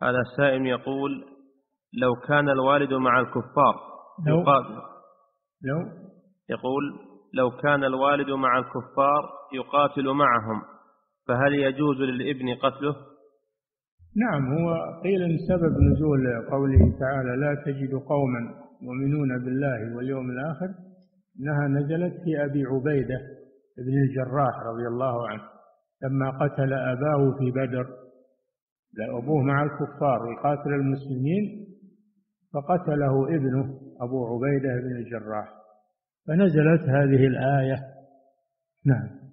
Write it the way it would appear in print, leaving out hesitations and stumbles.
هذا السائل يقول: لو كان الوالد مع الكفار يقاتل. يقول: لو كان الوالد مع الكفار يقاتل معهم، فهل يجوز للابن قتله؟ نعم، هو قيل إن سبب نزول قوله تعالى لا تجد قوما يؤمنون بالله واليوم الآخر إنها نزلت في أبي عبيدة بن الجراح رضي الله عنه لما قتل أباه في بدر. أبوه مع الكفار يقاتل المسلمين فقتله ابنه أبو عبيدة بن الجراح، فنزلت هذه الآية. نعم.